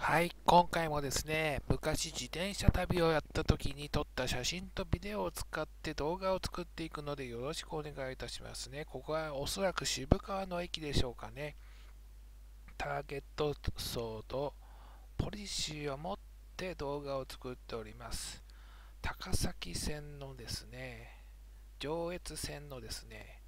はい、今回もですね、昔自転車旅をやった時に撮った写真とビデオを使って動画を作っていくのでよろしくお願いいたしますね。ここはおそらく渋川の駅でしょうかね。ターゲット層とポリシーを持って動画を作っております。高崎線のですね、上越線のですね、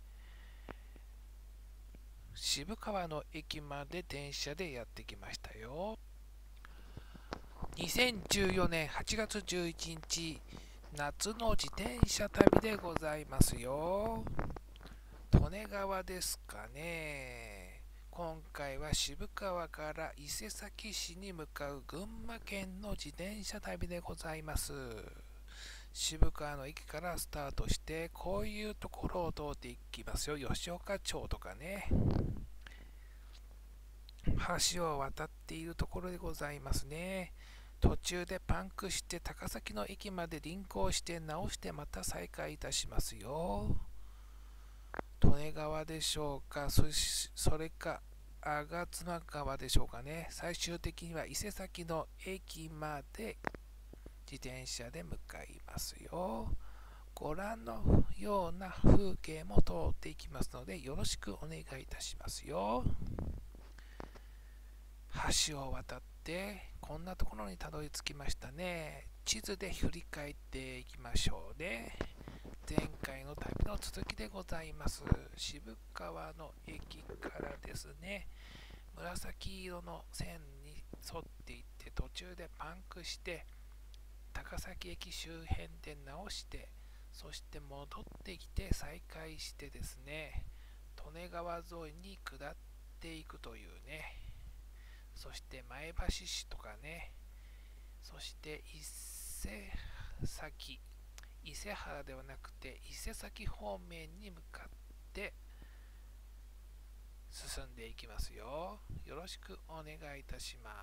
渋川の駅まで電車でやってきましたよ。2014年8月11日、夏の自転車旅でございますよ。利根川ですかね。今回は渋川から伊勢崎市に向かう群馬県の自転車旅でございます。渋川の駅からスタートして、こういうところを通っていきますよ。吉岡町とかね。橋を渡っているところでございますね。途中でパンクして高崎の駅まで輪行して直してまた再開いたしますよ。利根川でしょうか、それか吾妻川でしょうかね。最終的には伊勢崎の駅まで自転車で向かいますよ。ご覧のような風景も通っていきますのでよろしくお願いいたしますよ。橋を渡ってこんなところにたどり着きましたね。地図で振り返っていきましょうね。前回の旅の続きでございます。渋川の駅からですね、紫色の線に沿っていって途中でパンクして高崎駅周辺で直して、そして戻ってきて再開してですね、利根川沿いに下っていくというね。そして前橋市とかね、そして伊勢原ではなくて伊勢崎方面に向かって進んでいきますよ。よろしくお願いいたします。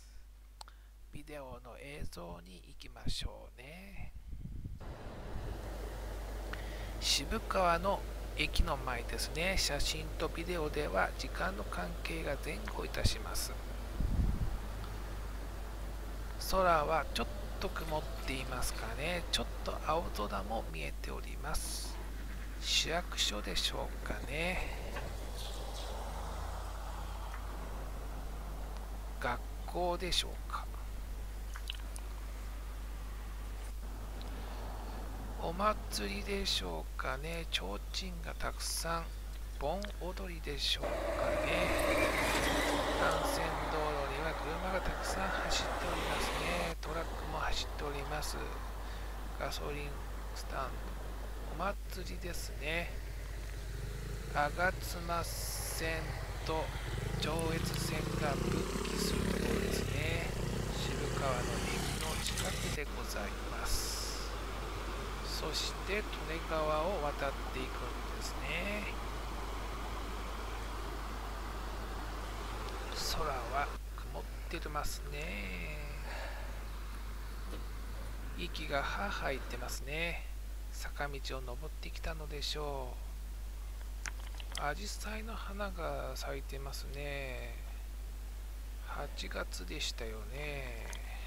ビデオの映像に行きましょうね。渋川の駅の前ですね。写真とビデオでは時間の関係が前後いたします。空はちょっと曇っていますかね。ちょっと青空も見えております。市役所でしょうかね。学校でしょうか。お祭りでしょうかね。提灯がたくさん。盆踊りでしょうかね。幹線道路には車がたくさん走っておりますね。トラックも走っております。ガソリンスタンド。お祭りですね。吾妻線と上越線が分岐するところですね。渋川の駅の近くでございます。そして利根川を渡っていくんですね。空は曇ってますね。息がは吐いてますね。坂道を登ってきたのでしょう。アジサイの花が咲いてますね。8月でしたよね。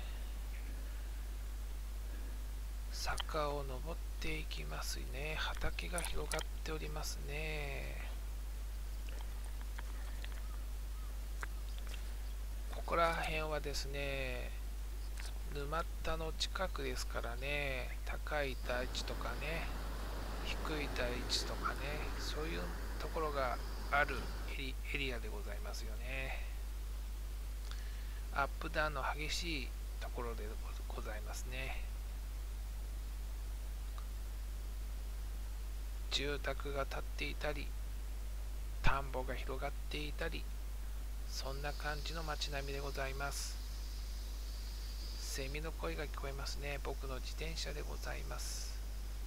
坂を登っていきますね。畑が広がっておりますね。ここら辺はですね、沼田の近くですからね、高い台地とかね、低い台地とかね、そういうところがあるエリアでございますよね。アップダウンの激しいところでございますね。住宅が建っていたり、田んぼが広がっていたり、そんな感じの街並みでございます。セミの声が聞こえますね。僕の自転車でございます。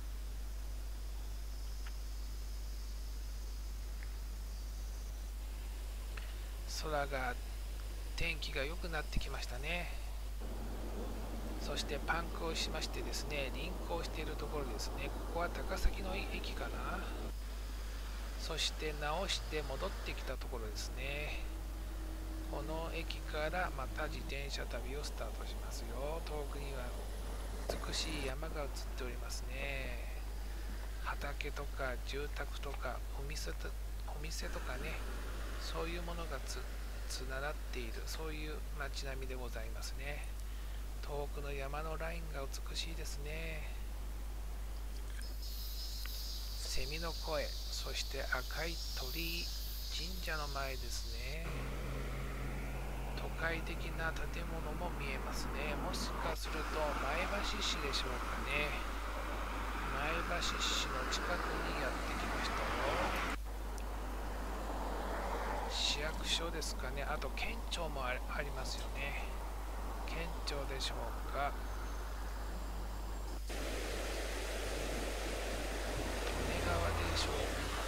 空が天気が良くなってきましたね。そしてパンクをしましてですね、輪行しているところですね。ここは高崎の駅かな。そして直して戻ってきたところですね。 この駅からまた自転車旅をスタートしますよ。遠くには美しい山が映っておりますね。畑とか住宅とかお店とかね、そういうものがつながっている、そういう街並みでございますね。遠くの山のラインが美しいですね。セミの声、そして赤い鳥居、神社の前ですね。都会的な建物も見えますね。もしかすると前橋市でしょうかね。前橋市の近くにやってきましたよ。市役所ですかね。あと県庁もありますよね。県庁でしょうか。利根川でしょう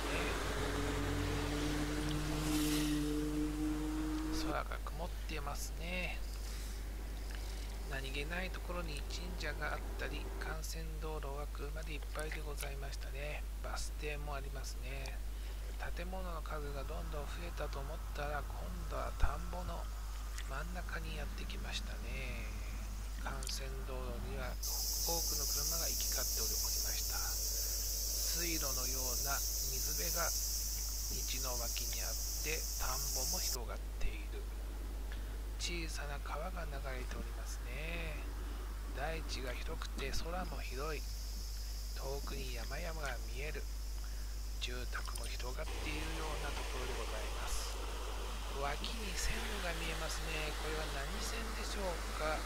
かね。空が曇っていますね。何気ないところに神社があったり、幹線道路は車でいっぱいでございましたね。バス停もありますね。建物の数がどんどん増えたと思ったら、今度は田んぼの真ん中にやってきましたね。幹線道路には多くの車が行き交っておりました。水路のような水辺が道の脇にあって、田んぼも広がっている。小さな川が流れておりますね。大地が広くて空も広い。遠くに山々が見える。住宅も広がっているようなところでございます。脇に線路が見えますね。これは何線でしょうか。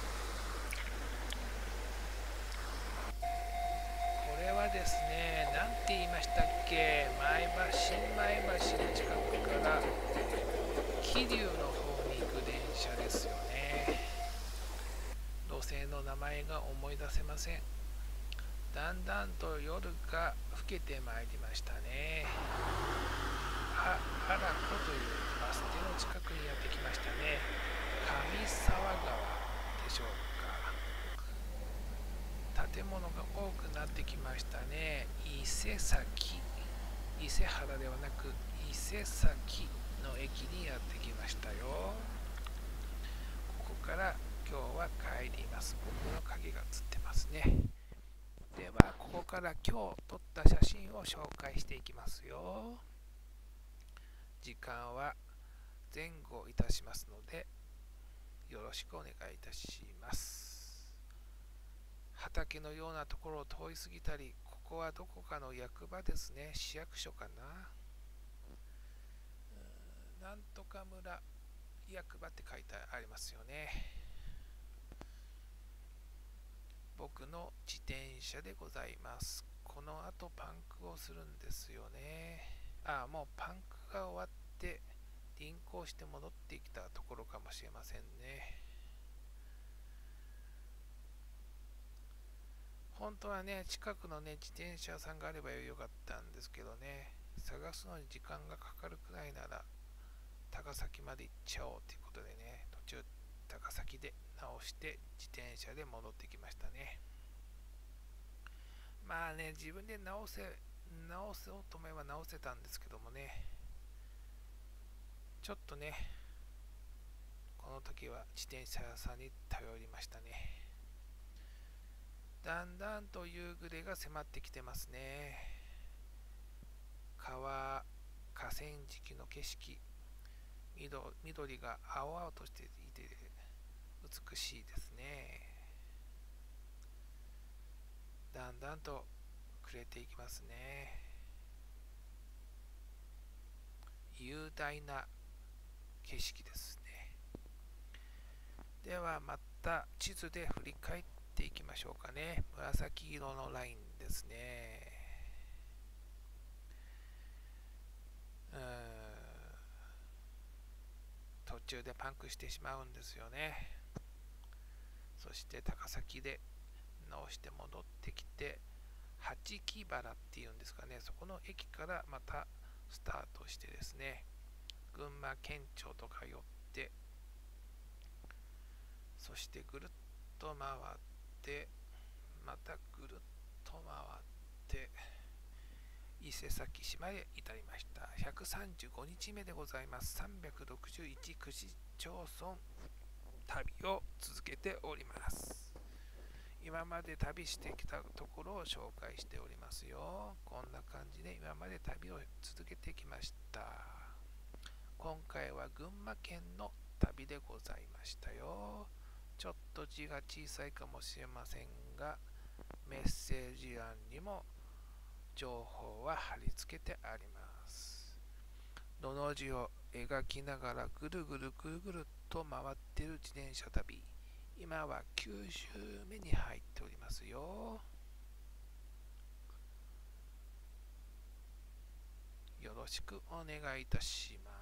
これはですね、何て言いましたっけ。新米橋の近くから桐生の方に行く電車ですよね。路線の名前が思い出せません。だんだんと夜が更けてまいりましたね。原湖というバス停の近くにやってきましたね。上沢川でしょうか。建物が多くなってきましたね。伊勢崎、伊勢原ではなく伊勢崎の駅にやってきましたよ。ここから今日は帰ります。僕の影が映ってますね。ではここから今日撮った写真を紹介していきますよ。時間は前後いたしますのでよろしくお願いいたします。畑のようなところを通り過ぎたり、ここはどこかの役場ですね。市役所かな。なんとか村役場って書いてありますよね。僕の自転車でございます。この後パンクをするんですよね。もうパンクが終わって輪行して戻ってきたところかもしれませんね。本当はね、近くのね、自転車屋さんがあればよかったんですけどね、探すのに時間がかかるくらいなら、高崎まで行っちゃおうということでね、途中、高崎で直して自転車で戻ってきましたね。まあね、自分で直そうと思えば直せたんですけどもね、ちょっとね、この時は自転車屋さんに頼りましたね。だんだんと夕暮れが迫ってきてますね。河川敷の景色、緑が青々としていて美しいですね。だんだんと暮れていきますね。雄大な景色ですね。ではまた地図で振り返っていきましょうかね。紫色のラインですね。途中でパンクしてしまうんですよね。そして高崎で直して戻ってきて、八木原っていうんですかね、そこの駅からまたスタートしてですね、群馬県庁と通って、そしてぐるっと回って、またぐるっと回って伊勢崎市まで至りました。135日目でございます。361 町村旅を続けております。今まで旅してきたところを紹介しておりますよ。こんな感じで今まで旅を続けてきました。今回は群馬県の旅でございましたよ。ちょっと字が小さいかもしれませんが、メッセージ欄にも情報は貼り付けてあります。のの字を描きながらぐるぐるぐるぐると回っている自転車旅。今は9周目に入っておりますよ。よろしくお願いいたします。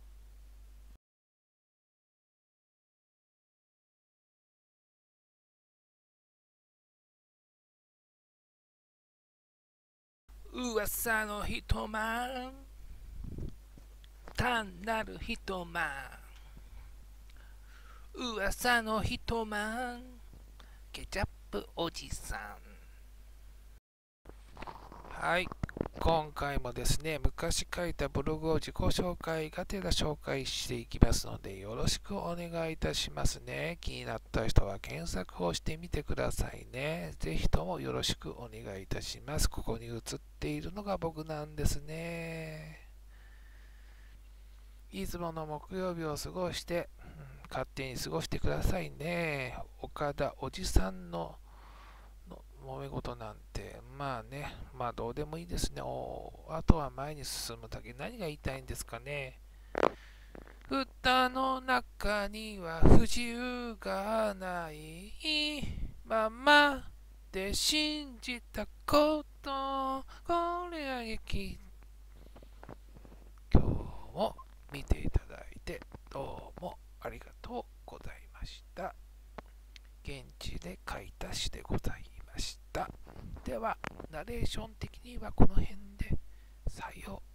噂の一晩、単なる一晩。噂の一晩、ケチャップおじさん。はい、今回もですね、昔書いたブログを自己紹介がてら紹介していきますので、よろしくお願いいたしますね。気になった人は検索をしてみてくださいね。ぜひともよろしくお願いいたします。ここに映っているのが僕なんですね。いつもの木曜日を過ごして、勝手に過ごしてくださいね。岡田おじさんの揉め事なんて、まあね、まあどうでもいいですね。あとは前に進むだけ。何が言いたいんですかね。蓋の中には不自由がないままで信じたこと、これは劇。今日も見ていただいてどうもありがとうございました。現地で書いた詩でございました。では、ナレーション的にはこの辺で、さよう。